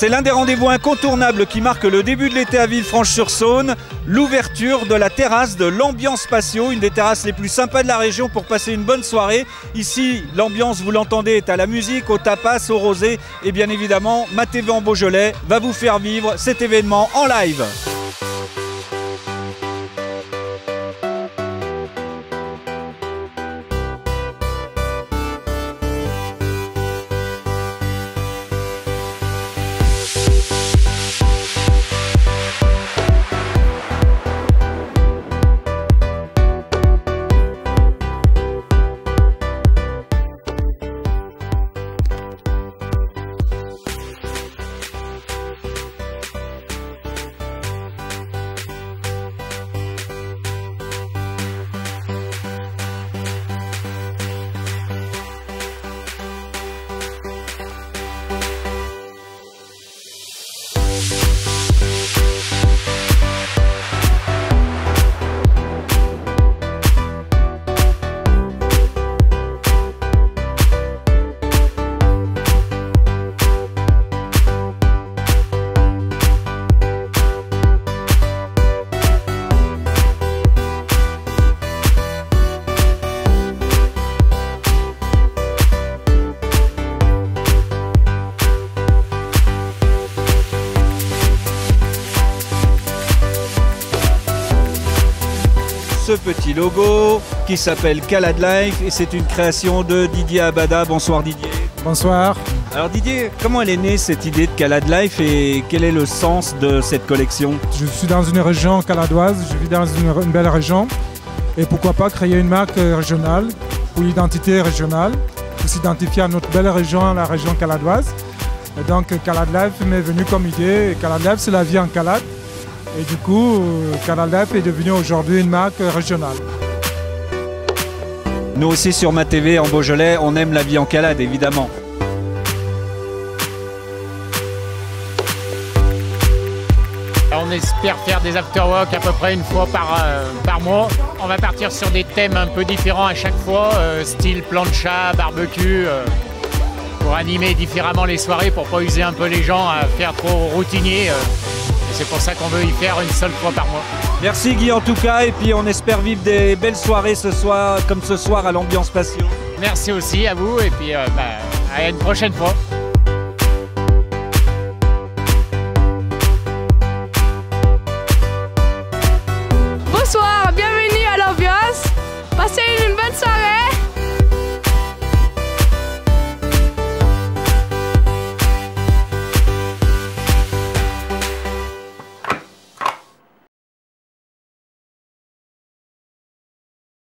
C'est l'un des rendez-vous incontournables qui marque le début de l'été à Villefranche-sur-Saône, l'ouverture de la terrasse de l'Ambiance Patio, une des terrasses les plus sympas de la région pour passer une bonne soirée. Ici, l'ambiance, vous l'entendez, est à la musique, au tapas, au rosé et bien évidemment, Ma TV en Beaujolais va vous faire vivre cet événement en live. Ce petit logo qui s'appelle Calad Life et c'est une création de Didier Abada. Bonsoir Didier. Bonsoir. Alors Didier, comment elle est née cette idée de Calad Life et quel est le sens de cette collection? Je suis dans une région caladoise, je vis dans une belle région et pourquoi pas créer une marque régionale pour l'identité régionale, pour s'identifier à notre belle région, la région caladoise. Et donc Calad Life m'est venu comme idée. Calad Life, c'est la vie en Calade. Et du coup, Calad Life est devenu aujourd'hui une marque régionale. Nous aussi sur Ma TV en Beaujolais, on aime la vie en Calade évidemment. On espère faire des afterwork à peu près une fois par mois. On va partir sur des thèmes un peu différents à chaque fois, style plancha, barbecue, pour animer différemment les soirées, pour pas user un peu les gens à faire trop routinier. C'est pour ça qu'on veut y faire une seule fois par mois. Merci Guy en tout cas et puis on espère vivre des belles soirées ce soir, comme ce soir à l'Ambiance Patio. Merci aussi à vous et puis à une prochaine fois.